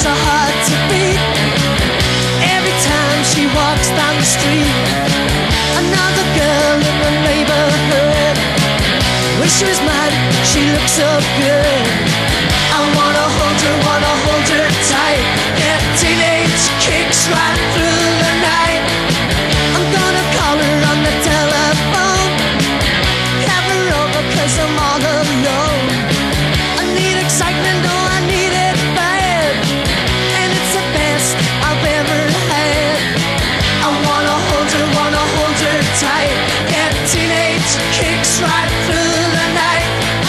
so hard to beat. Every time she walks down the street, another girl in the neighborhood. Wish she was mine, she looks so good. I wanna hold her tight. Get teenage kicks right through the night. I'm gonna call her on the telephone, have her over 'cause I'm all alone. I need excitement, oh I need it bad, and it's the best I've ever had. I wanna hold her tight. Get teenage kicks right through the night.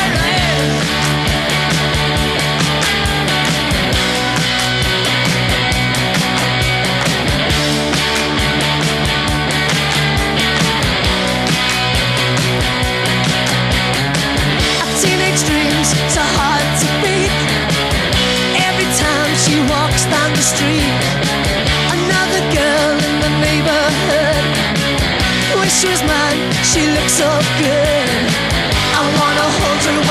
Dreams so hard to beat. Every time she walks down the street, another girl in the neighborhood. Wish she was mine, she looks so good. I wanna hold her